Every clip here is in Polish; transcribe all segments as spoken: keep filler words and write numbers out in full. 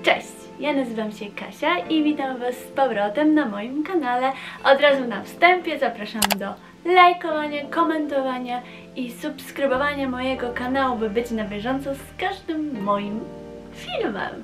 Cześć, ja nazywam się Kasia i witam Was z powrotem na moim kanale. Od razu na wstępie zapraszam do lajkowania, komentowania i subskrybowania mojego kanału, by być na bieżąco z każdym moim filmem.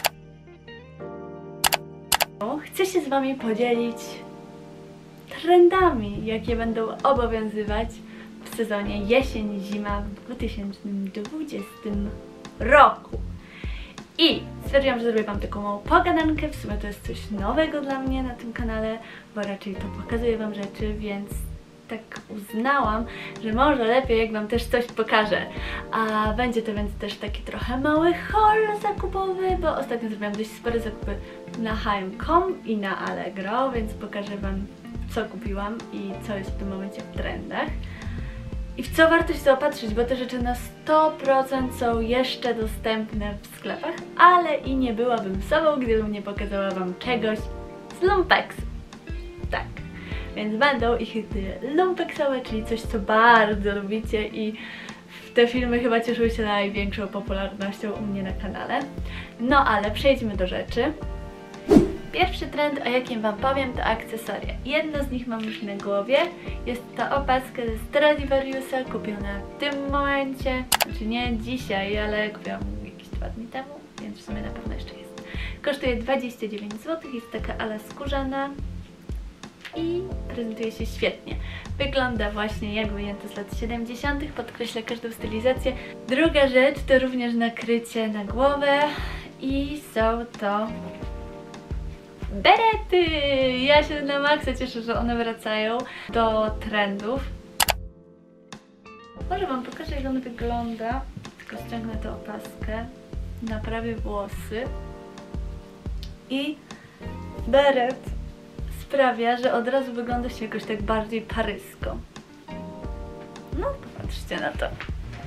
Chcę się z Wami podzielić trendami, jakie będą obowiązywać w sezonie jesień-zima w dwa tysiące dwudziestym roku. I stwierdziłam, że zrobię Wam taką małą pogadankę, w sumie to jest coś nowego dla mnie na tym kanale, bo raczej to pokazuję Wam rzeczy, więc tak uznałam, że może lepiej jak Wam też coś pokażę. A będzie to więc też taki trochę mały haul zakupowy, bo ostatnio zrobiłam dość spore zakupy na H and M kropka com i na Allegro, więc pokażę Wam, co kupiłam i co jest w tym momencie w trendach. I w co warto się zaopatrzyć, bo te rzeczy na sto procent są jeszcze dostępne w sklepach, ale i nie byłabym sobą, gdybym nie pokazała Wam czegoś z lumpeksu. Tak, więc będą ich lumpeksowe, czyli coś, co bardzo lubicie i te filmy chyba cieszyły się największą popularnością u mnie na kanale. No ale przejdźmy do rzeczy. Pierwszy trend, o jakim Wam powiem, to akcesoria. Jedno z nich mam już na głowie. Jest to opaska ze Stradivariusa, kupiona w tym momencie. Znaczy nie dzisiaj, ale kupiłam jakieś dwa dni temu, więc w sumie na pewno jeszcze jest. Kosztuje dwadzieścia dziewięć złotych, jest taka ala skórzana i prezentuje się świetnie. Wygląda właśnie jak wyjęta z lat siedemdziesiątych, podkreśla każdą stylizację. Druga rzecz to również nakrycie na głowę i są to berety! Ja się na maksa cieszę, że one wracają do trendów. Może Wam pokażę, jak on wygląda. Tylko ściągnę tę opaskę, naprawię włosy i beret sprawia, że od razu wygląda się jakoś tak bardziej parysko. No, popatrzcie na to.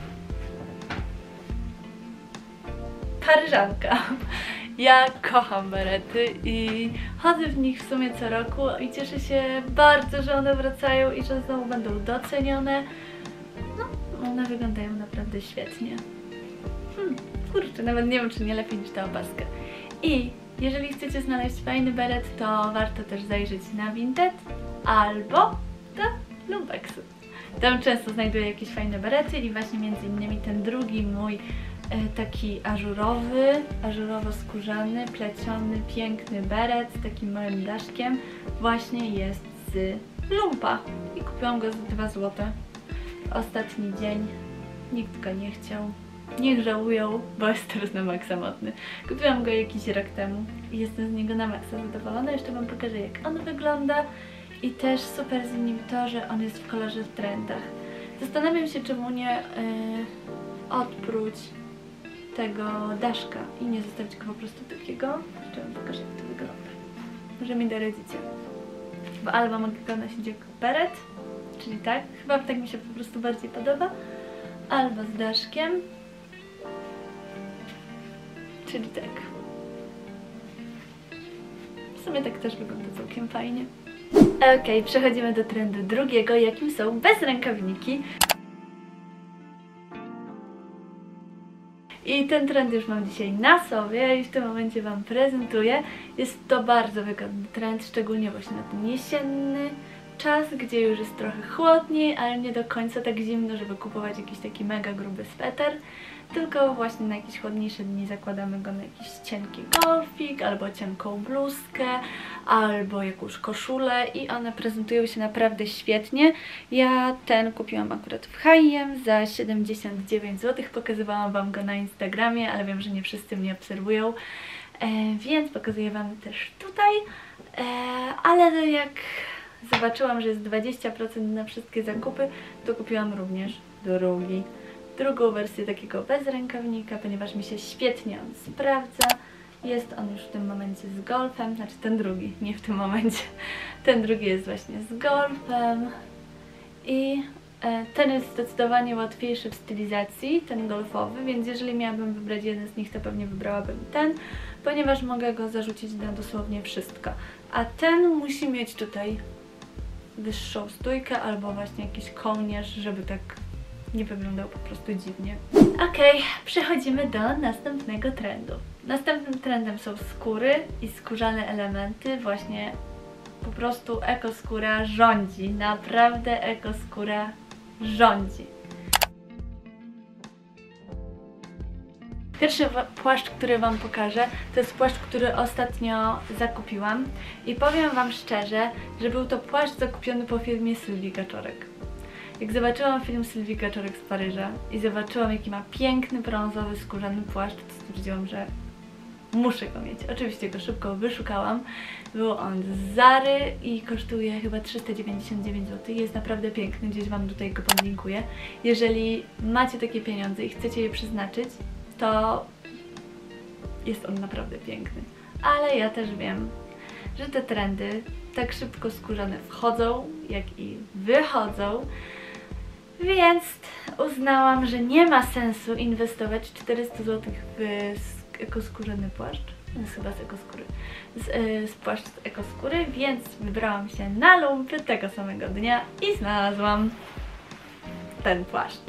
Paryżanka. Ja kocham berety i chodzę w nich w sumie co roku i cieszę się bardzo, że one wracają i że znowu będą docenione. No, one wyglądają naprawdę świetnie. Hmm, kurczę, nawet nie wiem, czy nie lepiej niż ta opaska. I jeżeli chcecie znaleźć fajny beret, to warto też zajrzeć na Vinted albo do lumpeksu. Tam często znajduję jakieś fajne berety i właśnie między innymi ten drugi mój taki ażurowy, ażurowo-skórzany, pleciony, piękny beret z takim małym daszkiem właśnie jest z lumpa i kupiłam go za dwa złote. Ostatni dzień, nikt go nie chciał, niech żałują, bo jest teraz na maksa modny. Kupiłam go jakiś rok temu i jestem z niego na maksa zadowolona. Jeszcze Wam pokażę, jak on wygląda i też super z nim to, że on jest w kolorze w trendach. Zastanawiam się, czemu nie yy, odpróć tego daszka i nie zostawić go po prostu takiego. Jeszcze Wam pokażę, jak to wygląda. Może mi doradzicie. Bo albo mogę go nosić jako beret, czyli tak, chyba tak mi się po prostu bardziej podoba, albo z daszkiem, czyli tak. W sumie tak też wygląda całkiem fajnie. Okej, przechodzimy do trendu drugiego, jakim są bezrękawniki. I ten trend już mam dzisiaj na sobie i w tym momencie Wam prezentuję. Jest to bardzo wygodny trend, szczególnie właśnie na ten jesienny czas, gdzie już jest trochę chłodniej, ale nie do końca tak zimno, żeby kupować jakiś taki mega gruby sweter. Tylko właśnie na jakieś chłodniejsze dni zakładamy go na jakiś cienki golfik, albo cienką bluzkę, albo jakąś koszulę i one prezentują się naprawdę świetnie. Ja ten kupiłam akurat w H and M za siedemdziesiąt dziewięć złotych, pokazywałam Wam go na Instagramie, ale wiem, że nie wszyscy mnie obserwują, e, więc pokazuję Wam też tutaj, e, ale jak zobaczyłam, że jest dwadzieścia procent na wszystkie zakupy, to kupiłam również drugi. drugą wersję takiego bez rękawnika, ponieważ mi się świetnie on sprawdza. Jest on już w tym momencie z golfem, znaczy ten drugi, nie w tym momencie. Ten drugi jest właśnie z golfem i e, ten jest zdecydowanie łatwiejszy w stylizacji, ten golfowy, więc jeżeli miałabym wybrać jeden z nich, to pewnie wybrałabym ten, ponieważ mogę go zarzucić na dosłownie wszystko. A ten musi mieć tutaj wyższą stójkę albo właśnie jakiś kołnierz, żeby tak nie wyglądał po prostu dziwnie. Okej, przechodzimy do następnego trendu. Następnym trendem są skóry i skórzane elementy. Właśnie po prostu ekoskóra rządzi. Naprawdę ekoskóra rządzi. Pierwszy płaszcz, który Wam pokażę, to jest płaszcz, który ostatnio zakupiłam i powiem Wam szczerze, że był to płaszcz zakupiony po filmie Sylwii Gaczorek. Jak zobaczyłam film Sylwii Gaczorek z Paryża i zobaczyłam, jaki ma piękny, brązowy, skórzany płaszcz, to stwierdziłam, że muszę go mieć. Oczywiście go szybko wyszukałam. Był on z Zary i kosztuje chyba trzysta dziewięćdziesiąt dziewięć złotych. Jest naprawdę piękny, gdzieś Wam tutaj go podlinkuję. Jeżeli macie takie pieniądze i chcecie je przeznaczyć, to jest on naprawdę piękny. Ale ja też wiem, że te trendy tak szybko skórzane wchodzą, jak i wychodzą, więc uznałam, że nie ma sensu inwestować czterysta złotych w ekoskórzany płaszcz. To jest chyba z ekoskóry. Z, yy, z płaszcz z ekoskóry, więc wybrałam się na lumpy tego samego dnia i znalazłam ten płaszcz.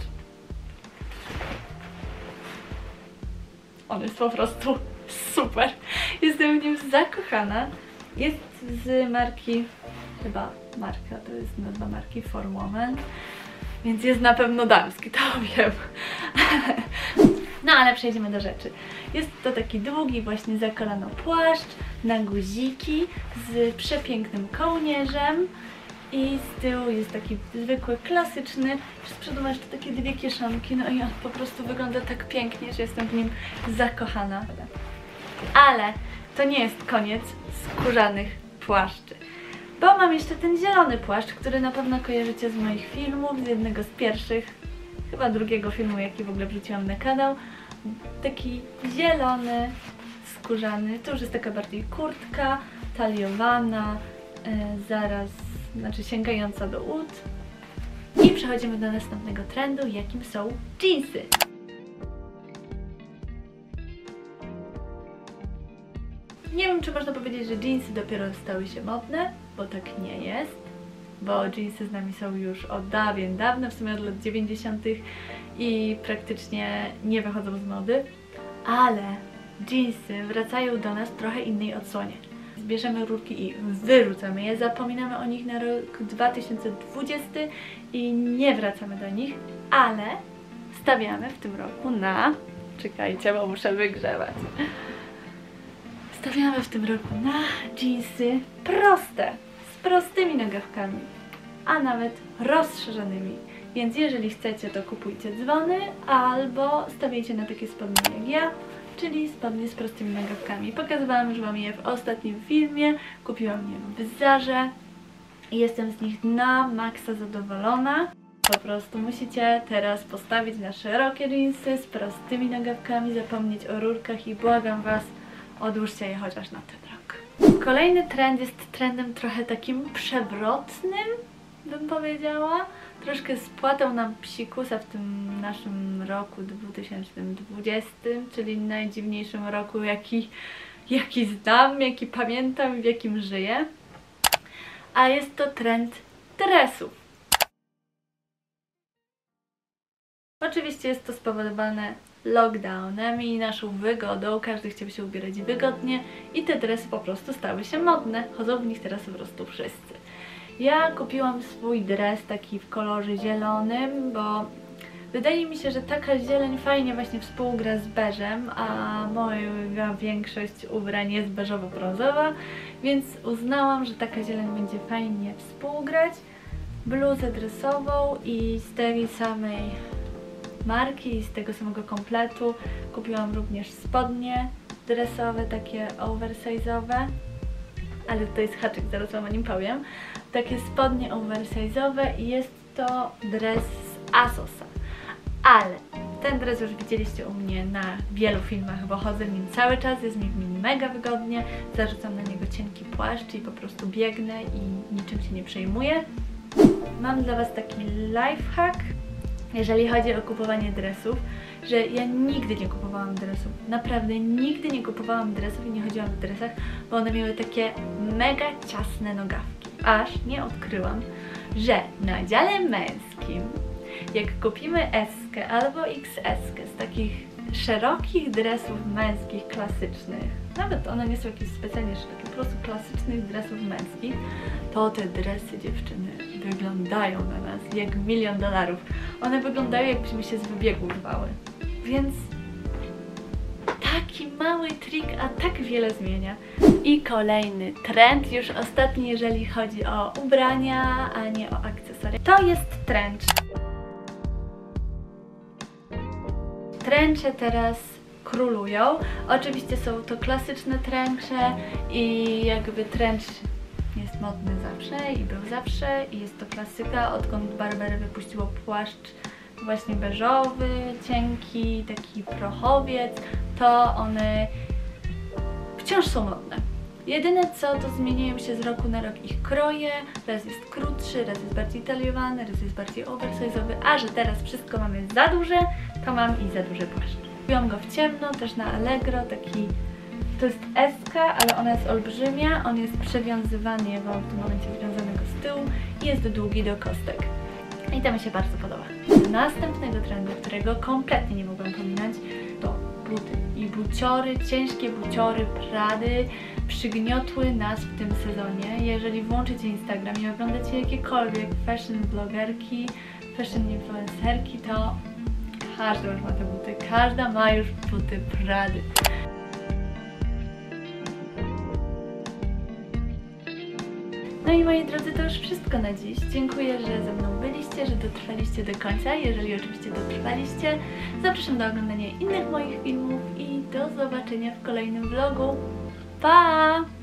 On jest po prostu super. Jestem w nim zakochana. Jest z marki, chyba marka, to jest nazwa marki For Woman, więc jest na pewno damski, to wiem. No ale przejdziemy do rzeczy. Jest to taki długi, właśnie za kolano płaszcz na guziki z przepięknym kołnierzem. I z tyłu jest taki zwykły, klasyczny. Z przodu ma jeszcze takie dwie kieszonki, no i on po prostu wygląda tak pięknie, że jestem w nim zakochana. Ale to nie jest koniec skórzanych płaszczy. Bo mam jeszcze ten zielony płaszcz, który na pewno kojarzycie z moich filmów, z jednego z pierwszych, chyba drugiego filmu, jaki w ogóle wrzuciłam na kanał. Taki zielony, skórzany, to już jest taka bardziej kurtka, taliowana, yy, zaraz znaczy sięgająca do ud. I przechodzimy do następnego trendu, jakim są dżinsy. Nie wiem, czy można powiedzieć, że dżinsy dopiero stały się modne, bo tak nie jest. Bo dżinsy z nami są już od dawien dawna, w sumie od lat dziewięćdziesiątych i praktycznie nie wychodzą z mody. Ale dżinsy wracają do nas w trochę innej odsłonie. Bierzemy rurki i wyrzucamy je, zapominamy o nich na rok dwa tysiące dwudziesty i nie wracamy do nich, ale stawiamy w tym roku na... Czekajcie, bo muszę wygrzewać. Stawiamy w tym roku na dżinsy proste, z prostymi nogawkami, a nawet rozszerzonymi. Więc jeżeli chcecie, to kupujcie dzwony albo stawiajcie na takie spodnie jak ja, czyli spodnie z prostymi nogawkami. Pokazywałam już Wam je w ostatnim filmie, kupiłam je w Zarze i jestem z nich na maksa zadowolona. Po prostu musicie teraz postawić na szerokie dżinsy z prostymi nogawkami, zapomnieć o rurkach i błagam Was, odłóżcie je chociaż na ten rok. Kolejny trend jest trendem trochę takim przewrotnym, bym powiedziała. Troszkę spłatał nam psikusa w tym naszym roku dwa tysiące dwudziestym, czyli najdziwniejszym roku, jaki, jaki znam, jaki pamiętam i w jakim żyję. A jest to trend dresów. Oczywiście jest to spowodowane lockdownem i naszą wygodą. Każdy chciał się ubierać wygodnie i te dresy po prostu stały się modne. Chodzą w nich teraz po prostu wszyscy. Ja kupiłam swój dres taki w kolorze zielonym, bo wydaje mi się, że taka zieleń fajnie właśnie współgra z beżem, a moja większość ubrań jest beżowo-brązowa, więc uznałam, że taka zieleń będzie fajnie współgrać. Bluzę dresową i z tej samej marki i z tego samego kompletu kupiłam również spodnie dresowe, takie oversize'owe, ale to jest haczyk, zaraz Wam o nim powiem. Takie spodnie oversize'owe i jest to dres z Asosa. Ale ten dres już widzieliście u mnie na wielu filmach, bo chodzę w nim cały czas, jest mi w nim mega wygodnie, zarzucam na niego cienki płaszcz i po prostu biegnę i niczym się nie przejmuję. Mam dla Was taki lifehack, jeżeli chodzi o kupowanie dresów, że ja nigdy nie kupowałam dresów, naprawdę nigdy nie kupowałam dresów i nie chodziłam w dresach, bo one miały takie mega ciasne nogawki. Aż nie odkryłam, że na dziale męskim, jak kupimy S-kę albo X S-kę z takich szerokich dresów męskich, klasycznych, nawet one nie są jakieś specjalnie szerokie, po prostu klasycznych dresów męskich, to te dresy, dziewczyny, wyglądają na nas jak milion dolarów. One wyglądają, jakbyśmy się z wybiegu urwały. Więc taki mały trik, a tak wiele zmienia. I kolejny trend, już ostatni, jeżeli chodzi o ubrania, a nie o akcesoria. To jest trench. Trencze teraz królują. Oczywiście są to klasyczne trencze i jakby trench jest modny zawsze i był zawsze i jest to klasyka, odkąd Burberry wypuściło płaszcz właśnie beżowy, cienki, taki prochowiec, to one wciąż są modne. Jedyne co, to zmieniają się z roku na rok ich kroje, raz jest krótszy, raz jest bardziej taliowany, raz jest bardziej oversize'owy, a że teraz wszystko mamy za duże, to mam i za duży płaszcz. Kupiłam go w ciemno, też na Allegro, taki, to jest eska, ale ona jest olbrzymia, on jest przewiązywany, ja mam w tym momencie związanego z tyłu i jest długi do kostek. I to mi się bardzo podoba. Z następnego trendu, którego kompletnie nie mogłam pominąć, to buty i buciory, ciężkie buciory Prady przygniotły nas w tym sezonie. Jeżeli włączycie Instagram i oglądacie jakiekolwiek fashion blogerki, fashion influencerki, to każda już ma te buty, każda ma już buty Prady. No i moi drodzy, to już wszystko na dziś. Dziękuję, że ze mną byliście, że dotrwaliście do końca. Jeżeli oczywiście dotrwaliście, zapraszam do oglądania innych moich filmów i do zobaczenia w kolejnym vlogu. Pa!